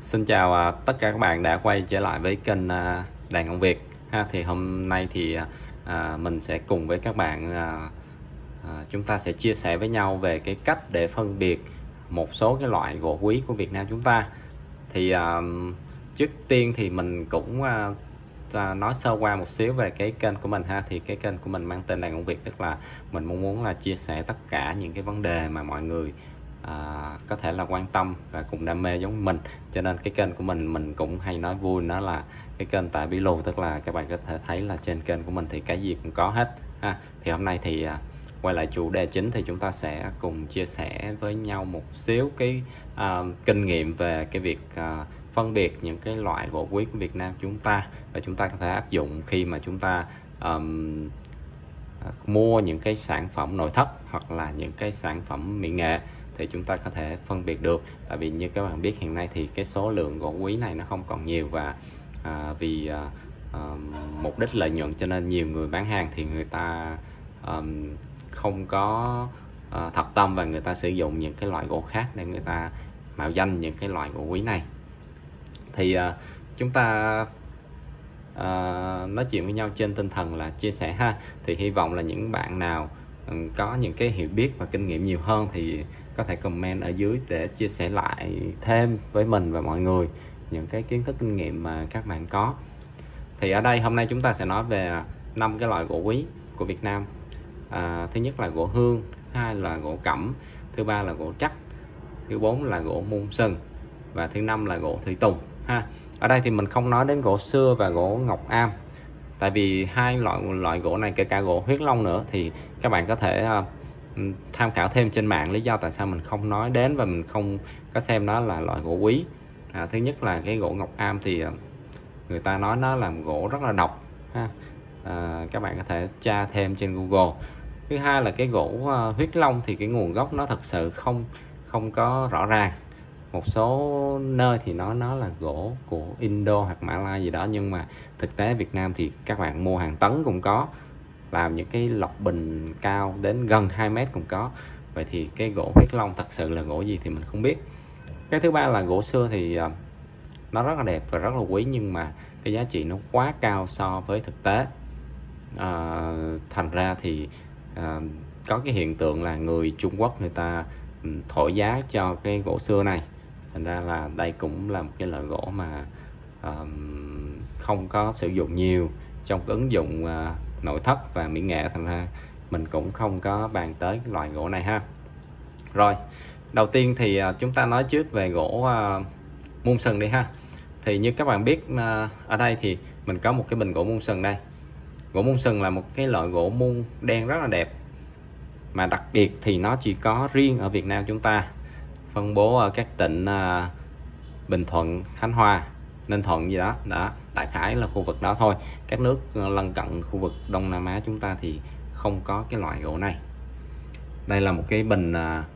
Xin chào tất cả các bạn đã quay trở lại với kênh Đàn Ông Việt ha. Thì hôm nay thì mình sẽ cùng với các bạn chúng ta sẽ chia sẻ với nhau về cái cách để phân biệt một số cái loại gỗ quý của Việt Nam chúng ta. Thì trước tiên thì mình cũng nói sơ qua một xíu về cái kênh của mình ha. Thì cái kênh của mình mang tên Đàn Ông Việt, tức là mình muốn là chia sẻ tất cả những cái vấn đề mà mọi người có thể là quan tâm và cùng đam mê giống mình. Cho nên cái kênh của mình cũng hay nói vui nó là cái kênh tại bí lù, tức là các bạn có thể thấy là trên kênh của mình thì cái gì cũng có hết ha. Thì hôm nay thì quay lại chủ đề chính, thì chúng ta sẽ cùng chia sẻ với nhau một xíu cái kinh nghiệm về cái việc phân biệt những cái loại gỗ quý của Việt Nam chúng ta, và chúng ta có thể áp dụng khi mà chúng ta mua những cái sản phẩm nội thất hoặc là những cái sản phẩm mỹ nghệ, thì chúng ta có thể phân biệt được. Tại vì như các bạn biết hiện nay thì cái số lượng gỗ quý này nó không còn nhiều, và vì mục đích lợi nhuận cho nên nhiều người bán hàng thì người ta không có thật tâm, và người ta sử dụng những cái loại gỗ khác để người ta mạo danh những cái loại gỗ quý này. Thì chúng ta nói chuyện với nhau trên tinh thần là chia sẻ ha. Thì hy vọng là những bạn nào có những cái hiểu biết và kinh nghiệm nhiều hơn thì có thể comment ở dưới để chia sẻ lại thêm với mình và mọi người những cái kiến thức kinh nghiệm mà các bạn có. Thì ở đây hôm nay chúng ta sẽ nói về 5 cái loại gỗ quý của Việt Nam. Thứ nhất là gỗ hương, thứ hai là gỗ cẩm, thứ ba là gỗ trắc, thứ bốn là gỗ muôn sừng, và thứ năm là gỗ thủy tùng ha. Ở đây thì mình không nói đến gỗ sưa và gỗ ngọc am, tại vì hai loại gỗ này, kể cả gỗ huyết long nữa, thì các bạn có thể tham khảo thêm trên mạng lý do tại sao mình không nói đến và mình không có xem nó là loại gỗ quý. Thứ nhất là cái gỗ ngọc am thì người ta nói nó làm gỗ rất là độc ha. Các bạn có thể tra thêm trên Google. Thứ hai là cái gỗ huyết long thì cái nguồn gốc nó thật sự không có rõ ràng. Một số nơi thì nói nó là gỗ của Indo hoặc Mã Lai gì đó, nhưng mà thực tế Việt Nam thì các bạn mua hàng tấn cũng có, làm những cái lọc bình cao đến gần 2 mét cũng có. Vậy thì cái gỗ huyết long thật sự là gỗ gì thì mình không biết. Cái thứ ba là gỗ sưa thì nó rất là đẹp và rất là quý, nhưng mà cái giá trị nó quá cao so với thực tế. Thành ra thì có cái hiện tượng là người Trung Quốc người ta thổi giá cho cái gỗ sưa này. Thành ra là đây cũng là một cái loại gỗ mà không có sử dụng nhiều trong cái ứng dụng nội thất và mỹ nghệ, thành ra mình cũng không có bàn tới cái loại gỗ này ha. Rồi, đầu tiên thì chúng ta nói trước về gỗ muôn sừng đi ha. Thì như các bạn biết ở đây thì mình có một cái bình gỗ muôn sừng đây. Gỗ muôn sừng là một cái loại gỗ muôn đen rất là đẹp, mà đặc biệt thì nó chỉ có riêng ở Việt Nam chúng ta, phân bố ở các tỉnh Bình Thuận, Khánh Hòa, Ninh Thuận gì đó, đại khái là khu vực đó thôi. Các nước lân cận khu vực Đông Nam Á chúng ta thì không có cái loại gỗ này. Đây là một cái bình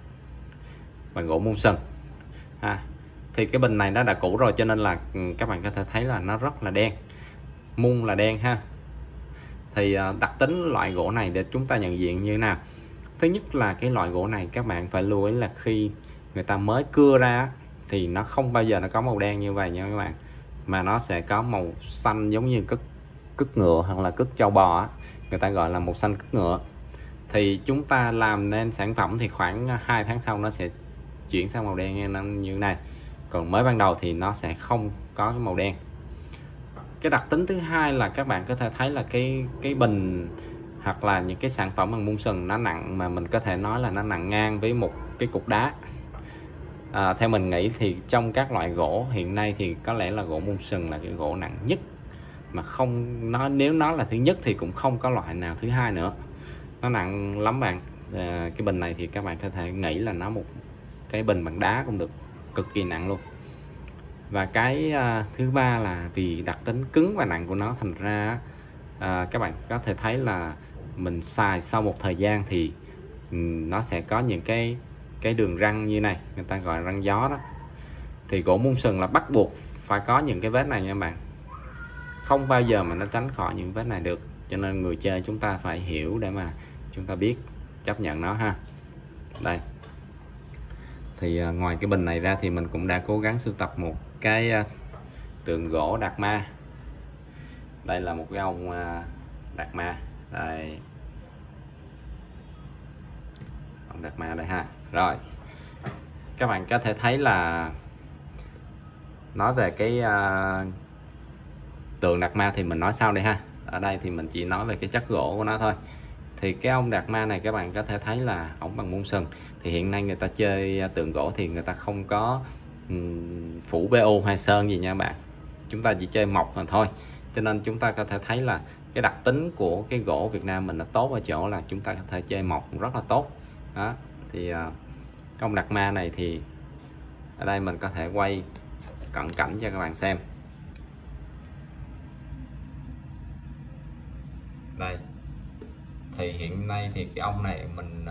bằng gỗ muôn sừng ha. Thì cái bình này nó đã cũ rồi, cho nên là các bạn có thể thấy là nó rất là đen, muôn là đen ha. Thì đặc tính loại gỗ này để chúng ta nhận diện như thế nào? Thứ nhất là cái loại gỗ này các bạn phải lưu ý là khi người ta mới cưa ra thì nó không bao giờ nó có màu đen như vậy nha các bạn, mà nó sẽ có màu xanh giống như cứt ngựa hoặc là cứt trâu bò, người ta gọi là màu xanh cứt ngựa. Thì chúng ta làm nên sản phẩm thì khoảng 2 tháng sau nó sẽ chuyển sang màu đen như thế này, còn mới ban đầu thì nó sẽ không có cái màu đen. Cái đặc tính thứ hai là các bạn có thể thấy là cái bình hoặc là những cái sản phẩm bằng muôn sừng nó nặng, mà mình có thể nói là nó nặng ngang với một cái cục đá. Theo mình nghĩ thì trong các loại gỗ hiện nay thì có lẽ là gỗ muôn sừng là cái gỗ nặng nhất, mà nếu nó là thứ nhất thì cũng không có loại nào thứ hai nữa. Nó nặng lắm bạn. Cái bình này thì các bạn có thể nghĩ là nó một cái bình bằng đá cũng được, cực kỳ nặng luôn. Và cái thứ ba là vì đặc tính cứng và nặng của nó, thành ra các bạn có thể thấy là mình xài sau một thời gian thì nó sẽ có những cái đường răng như này, người ta gọi là răng gió đó. Thì gỗ muôn sừng là bắt buộc phải có những cái vết này nha bạn, không bao giờ mà nó tránh khỏi những vết này được. Cho nên người chơi chúng ta phải hiểu để mà chúng ta biết chấp nhận nó ha. Đây, Thì ngoài cái bình này ra thì mình cũng đã cố gắng sưu tập một cái tượng gỗ Đạt Ma. Đây là một cái ông Đạt Ma đây, ông Đạt Ma đây ha. Rồi các bạn có thể thấy là nói về cái tượng Đạt Ma thì mình nói sau đây ha. Ở đây thì mình chỉ nói về cái chất gỗ của nó thôi. Thì cái ông Đạt Ma này các bạn có thể thấy là ổng bằng mun sừng. Thì hiện nay người ta chơi tượng gỗ thì người ta không có phủ BO hay sơn gì nha bạn, chúng ta chỉ chơi mộc thôi. Cho nên chúng ta có thể thấy là cái đặc tính của cái gỗ Việt Nam mình là tốt ở chỗ là chúng ta có thể chơi mộc rất là tốt đó. Thì ông Đạt Ma này thì ở đây mình có thể quay cận cảnh cho các bạn xem. Đây thì hiện nay thì cái ông này mình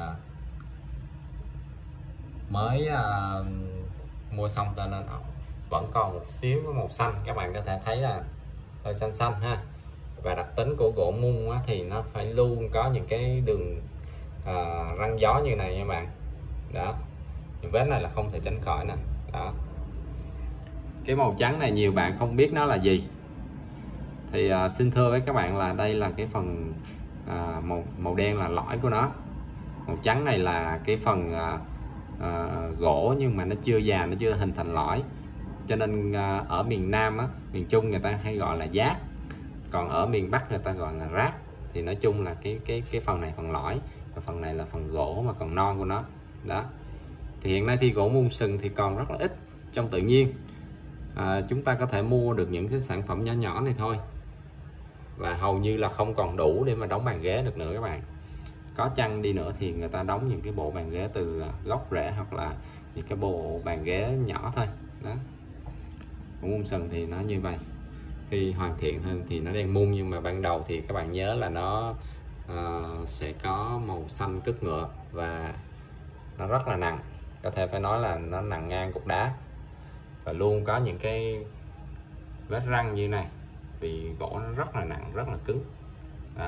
mới mua xong cho nên vẫn còn một xíu màu xanh, các bạn có thể thấy là hơi xanh xanh ha. Và đặc tính của gỗ mun thì nó phải luôn có những cái đường răng gió như này nha bạn. Đó, những vết này là không thể tránh khỏi nè. Đó, cái màu trắng này nhiều bạn không biết nó là gì. Thì xin thưa với các bạn là đây là cái phần màu đen là lõi của nó, màu trắng này là cái phần gỗ nhưng mà nó chưa già, nó chưa hình thành lõi. Cho nên ở miền Nam miền Trung người ta hay gọi là giác, còn ở miền Bắc người ta gọi là rác. Thì nói chung là cái phần này phần lõi, và phần này là phần gỗ mà còn non của nó. Đó, thì hiện nay thì gỗ mun sừng thì còn rất là ít trong tự nhiên. Chúng ta có thể mua được những cái sản phẩm nhỏ nhỏ này thôi, và hầu như là không còn đủ để mà đóng bàn ghế được nữa các bạn. Có chăng đi nữa thì người ta đóng những cái bộ bàn ghế từ gốc rễ hoặc là những cái bộ bàn ghế nhỏ thôi. Đó, gỗ mun sừng thì nó như vậy. Khi hoàn thiện hơn thì nó đen mun, nhưng mà ban đầu thì các bạn nhớ là nó sẽ có màu xanh cứt ngựa và nó rất là nặng, có thể phải nói là nó nặng ngang cục đá, và luôn có những cái vết răng như này vì gỗ nó rất là nặng, rất là cứng. Đó.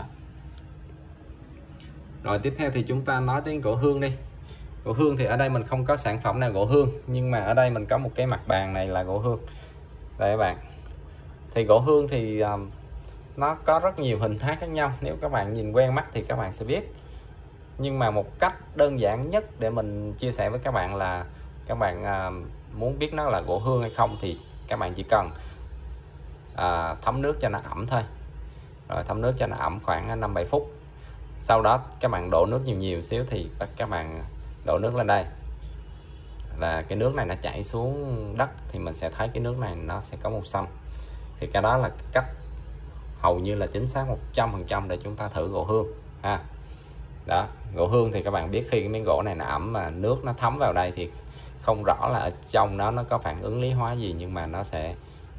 Rồi tiếp theo thì chúng ta nói đến gỗ hương đi. Gỗ hương thì ở đây mình không có sản phẩm nào gỗ hương, nhưng mà ở đây mình có một cái mặt bàn này là gỗ hương đây các bạn. Thì gỗ hương thì nó có rất nhiều hình thái khác nhau, nếu các bạn nhìn quen mắt thì các bạn sẽ biết. Nhưng mà một cách đơn giản nhất để mình chia sẻ với các bạn là các bạn muốn biết nó là gỗ hương hay không thì các bạn chỉ cần thấm nước cho nó ẩm thôi. Rồi thấm nước cho nó ẩm khoảng 5-7 phút. Sau đó các bạn đổ nước nhiều xíu thì các bạn đổ nước lên đây, là cái nước này nó chảy xuống đất thì mình sẽ thấy cái nước này nó sẽ có màu xanh. Thì cái đó là cách hầu như là chính xác 100% để chúng ta thử gỗ hương ha. Đó, gỗ hương thì các bạn biết khi cái miếng gỗ này nó ẩm mà nước nó thấm vào đây thì không rõ là ở trong nó có phản ứng lý hóa gì, nhưng mà nó sẽ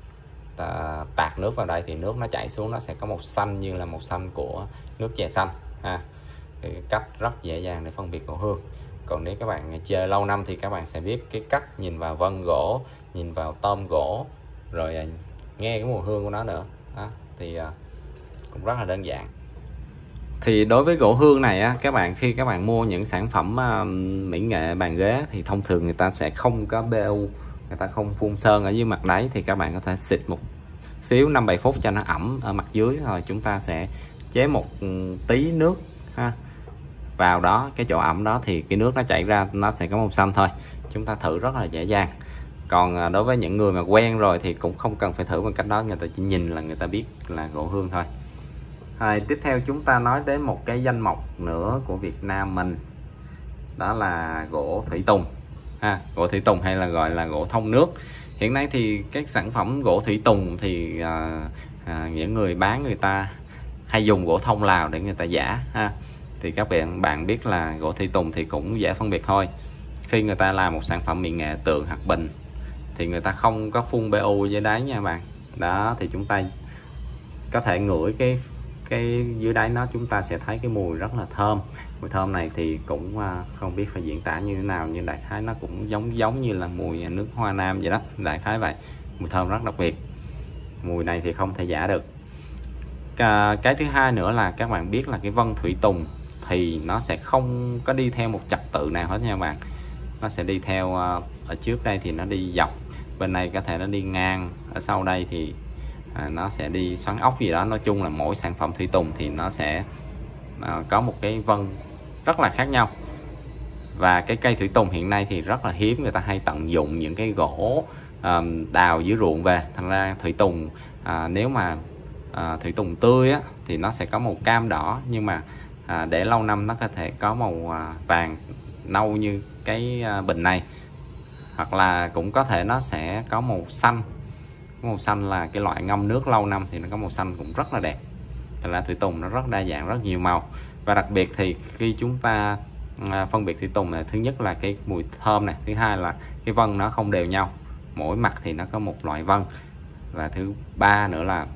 tạt nước vào đây thì nước nó chảy xuống nó sẽ có màu xanh như là màu xanh của nước chè xanh ha. Thì cách rất dễ dàng để phân biệt gỗ hương. Còn nếu các bạn chơi lâu năm thì các bạn sẽ biết cái cách nhìn vào vân gỗ, nhìn vào tôm gỗ, rồi nghe cái mùi hương của nó nữa. Đó, thì cũng rất là đơn giản. Thì đối với gỗ hương này các bạn, khi các bạn mua những sản phẩm mỹ nghệ bàn ghế thì thông thường người ta sẽ không có BU, người ta không phun sơn ở dưới mặt đáy, thì các bạn có thể xịt một xíu 5-7 phút cho nó ẩm ở mặt dưới, rồi chúng ta sẽ chế một tí nước ha vào đó, cái chỗ ẩm đó thì cái nước nó chảy ra nó sẽ có màu xanh thôi. Chúng ta thử rất là dễ dàng. Còn đối với những người mà quen rồi thì cũng không cần phải thử bằng cách đó, người ta chỉ nhìn là người ta biết là gỗ hương thôi. Tiếp theo chúng ta nói đến một cái danh mộc nữa của Việt Nam mình, đó là gỗ thủy tùng gỗ thủy tùng hay là gọi là gỗ thông nước. Hiện nay thì các sản phẩm gỗ thủy tùng thì những người bán người ta hay dùng gỗ thông Lào để người ta giả ha. Thì các bạn biết là gỗ thủy tùng thì cũng dễ phân biệt thôi. Khi người ta làm một sản phẩm mỹ nghệ tượng hoặc bình thì người ta không có phun BU dưới đáy nha bạn. Đó, thì chúng ta có thể ngửi cái dưới đáy nó, chúng ta sẽ thấy cái mùi rất là thơm. Mùi thơm này thì cũng không biết phải diễn tả như thế nào, nhưng đại khái nó cũng giống như là mùi nước hoa nam vậy đó, đại khái vậy. Mùi thơm rất đặc biệt, mùi này thì không thể giả được. Cái thứ hai nữa là các bạn biết là cái vân thủy tùng thì nó sẽ không có đi theo một trật tự nào hết nha bạn. nó sẽ đi theo ở trước đây thì nó đi dọc, bên này có thể nó đi ngang, ở sau đây thì nó sẽ đi xoắn ốc gì đó. Nói chung là mỗi sản phẩm thủy tùng thì nó sẽ có một cái vân rất là khác nhau. Và cái cây thủy tùng hiện nay thì rất là hiếm, người ta hay tận dụng những cái gỗ đào dưới ruộng về. Thành ra thủy tùng nếu mà thủy tùng tươi á, thì nó sẽ có màu cam đỏ, nhưng mà để lâu năm nó có thể có màu vàng nâu như cái bình này, hoặc là cũng có thể nó sẽ có màu xanh. Màu xanh là cái loại ngâm nước lâu năm thì nó có màu xanh cũng rất là đẹp. Thành ra thủy tùng nó rất đa dạng, rất nhiều màu. Và đặc biệt thì khi chúng ta phân biệt thủy tùng này, thứ nhất là cái mùi thơm này, thứ hai là cái vân nó không đều nhau, mỗi mặt thì nó có một loại vân, và thứ ba nữa là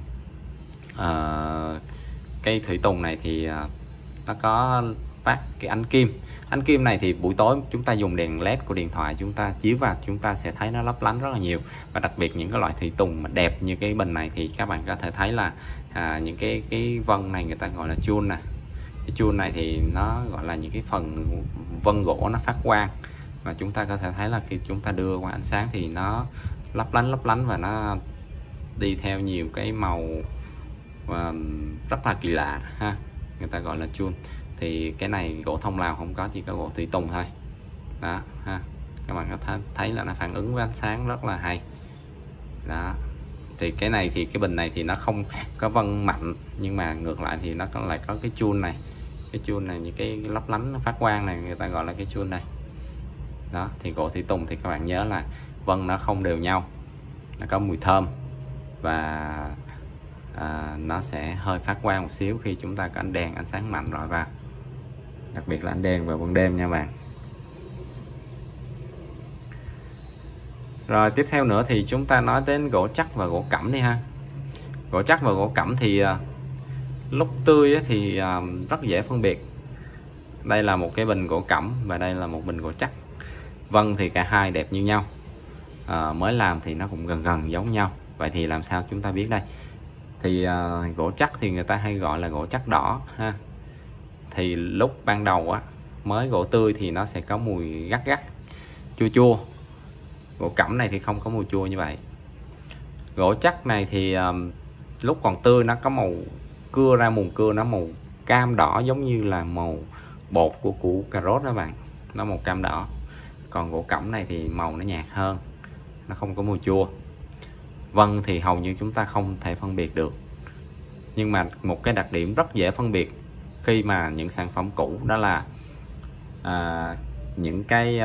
cây thủy tùng này thì nó có phát cái ánh kim. Ánh kim này thì buổi tối chúng ta dùng đèn led của điện thoại chúng ta chiếu vào, chúng ta sẽ thấy nó lấp lánh rất là nhiều. Và đặc biệt những cái loại thủy tùng mà đẹp như cái bình này thì các bạn có thể thấy là những cái vân này người ta gọi là chun nè. Cái chun này thì nó gọi là những cái phần vân gỗ nó phát quang, và chúng ta có thể thấy là khi chúng ta đưa qua ánh sáng thì nó lấp lánh và nó đi theo nhiều cái màu rất là kỳ lạ ha, người ta gọi là chun. Thì cái này gỗ thông Lào không có, chỉ có gỗ thủy tùng thôi đó ha. Các bạn có thấy là nó phản ứng với ánh sáng rất là hay đó. Thì cái này thì cái bình này thì nó không có vân mạnh, nhưng mà ngược lại thì nó lại có cái chun này. Cái chun này, những cái lấp lánh phát quang này, người ta gọi là cái chun này đó. Thì gỗ thủy tùng thì các bạn nhớ là vân nó không đều nhau, nó có mùi thơm, và nó sẽ hơi phát quang một xíu khi chúng ta có ánh đèn, ánh sáng mạnh rọi vào, đặc biệt là ánh đèn vào ban đêm nha bạn. Rồi tiếp theo nữa thì chúng ta nói đến gỗ chắc và gỗ cẩm đi ha. Gỗ chắc và gỗ cẩm thì lúc tươi thì rất dễ phân biệt. Đây là một cái bình gỗ cẩm và đây là một bình gỗ chắc. Vân thì cả hai đẹp như nhau, mới làm thì nó cũng gần giống nhau. Vậy thì làm sao chúng ta biết đây? Thì gỗ chắc thì người ta hay gọi là gỗ chắc đỏ ha. Thì lúc ban đầu á, mới gỗ tươi thì nó sẽ có mùi gắt, chua. Gỗ cẩm này thì không có mùi chua như vậy. Gỗ chắc này thì lúc còn tươi nó có màu cưa ra, mùn cưa nó màu cam đỏ, giống như là màu bột của củ cà rốt đó bạn, nó màu cam đỏ. Còn gỗ cẩm này thì màu nó nhạt hơn, nó không có mùi chua. Vân thì hầu như chúng ta không thể phân biệt được. Nhưng mà một cái đặc điểm rất dễ phân biệt khi mà những sản phẩm cũ đó là những cái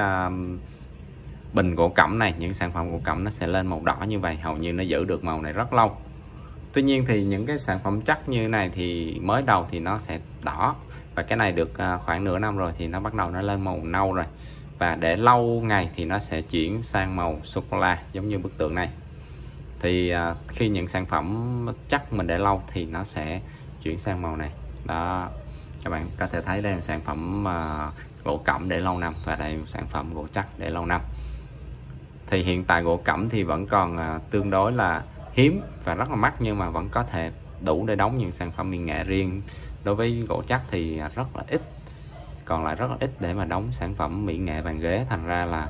bình gỗ cẩm này, những sản phẩm gỗ cẩm nó sẽ lên màu đỏ như vậy, hầu như nó giữ được màu này rất lâu. Tuy nhiên thì những cái sản phẩm chắc như này thì mới đầu thì nó sẽ đỏ, và cái này được khoảng nửa năm rồi thì nó bắt đầu nó lên màu nâu rồi, và để lâu ngày thì nó sẽ chuyển sang màu sô cô la giống như bức tượng này. Thì khi những sản phẩm chắc mình để lâu thì nó sẽ chuyển sang màu này đó. Các bạn có thể thấy đây là sản phẩm gỗ cẩm để lâu năm, và đây là một sản phẩm gỗ chắc để lâu năm. Thì hiện tại gỗ cẩm thì vẫn còn tương đối là hiếm và rất là mắc, nhưng mà vẫn có thể đủ để đóng những sản phẩm mỹ nghệ riêng. Đối với gỗ chắc thì rất là ít, còn lại rất là ít để mà đóng sản phẩm mỹ nghệ bàn ghế. Thành ra là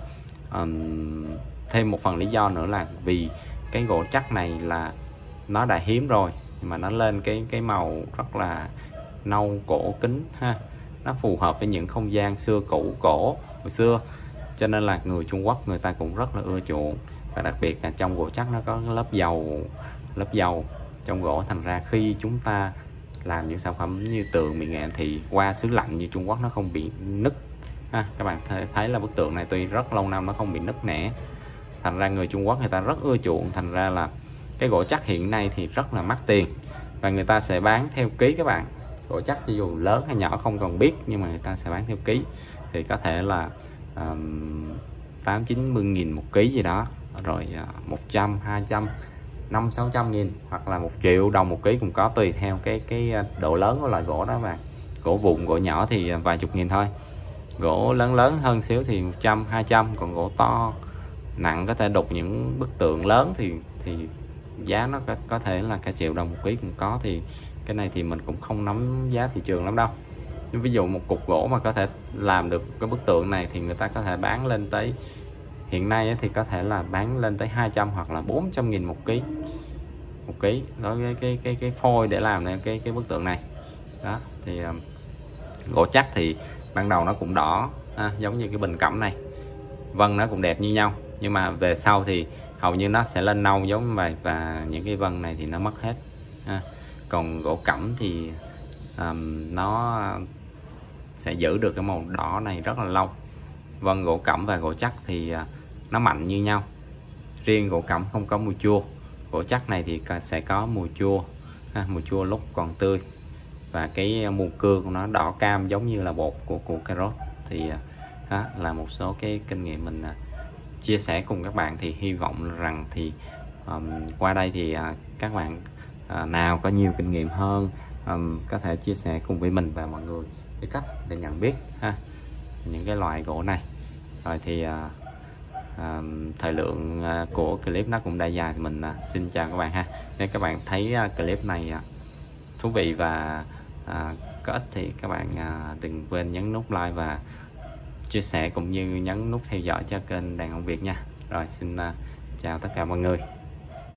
thêm một phần lý do nữa là vì cái gỗ chắc này là nó đã hiếm rồi, nhưng mà nó lên cái màu rất là nâu cổ kính ha, nó phù hợp với những không gian xưa cũ cổ hồi xưa, cho nên là người Trung Quốc người ta cũng rất là ưa chuộng. Và đặc biệt là trong gỗ chắc nó có lớp dầu trong gỗ, thành ra khi chúng ta làm những sản phẩm như tượng mỹ nghệ thì qua xứ lạnh như Trung Quốc nó không bị nứt ha. Các bạn thấy là bức tượng này tuy rất lâu năm nó không bị nứt nẻ, thành ra người Trung Quốc người ta rất ưa chuộng. Thành ra là cái gỗ chắc hiện nay thì rất là mắc tiền, và người ta sẽ bán theo ký các bạn. Gỗ chắc cho dù lớn hay nhỏ không cần biết, nhưng mà người ta sẽ bán theo ký, thì có thể là 80-90 nghìn một ký gì đó, rồi 100, 200, 500-600 nghìn, hoặc là 1 triệu đồng một ký cũng có, tùy theo cái độ lớn của loại gỗ đó. Và gỗ vụn, gỗ nhỏ thì vài chục nghìn thôi, gỗ lớn hơn xíu thì 100-200, còn gỗ to nặng có thể đục những bức tượng lớn thì giá nó có thể là cả triệu đồng một ký cũng có. Thì cái này thì mình cũng không nắm giá thị trường lắm đâu. ví dụ một cục gỗ mà có thể làm được cái bức tượng này thì người ta có thể bán lên tới, hiện nay thì có thể là bán lên tới 200 hoặc là 400.000 một ký đối với cái phôi để làm nên cái bức tượng này. Đó thì gỗ chắc thì ban đầu nó cũng đỏ giống như cái bình cẩm này, vân nó cũng đẹp như nhau, nhưng mà về sau thì hầu như nó sẽ lên nâu giống như vậy, và những cái vân này thì nó mất hết còn gỗ cẩm thì nó sẽ giữ được cái màu đỏ này rất là lâu. Vân gỗ cẩm và gỗ chắc thì nó mạnh như nhau, riêng gỗ cẩm không có mùi chua, gỗ chắc này thì sẽ có mùi chua mùi chua lúc còn tươi, và cái mùi cưa của nó đỏ cam giống như là bột của củ cà rốt. Thì là một số cái kinh nghiệm mình chia sẻ cùng các bạn, thì hy vọng rằng thì qua đây thì các bạn nào có nhiều kinh nghiệm hơn có thể chia sẻ cùng với mình và mọi người cái cách để nhận biết những cái loại gỗ này. Rồi thì thời lượng của clip nó cũng đã dài, thì mình xin chào các bạn ha. Nếu các bạn thấy clip này thú vị và có ích thì các bạn đừng quên nhấn nút like và chia sẻ, cũng như nhấn nút theo dõi cho kênh Đàn Ông Việt nha. Rồi xin chào tất cả mọi người.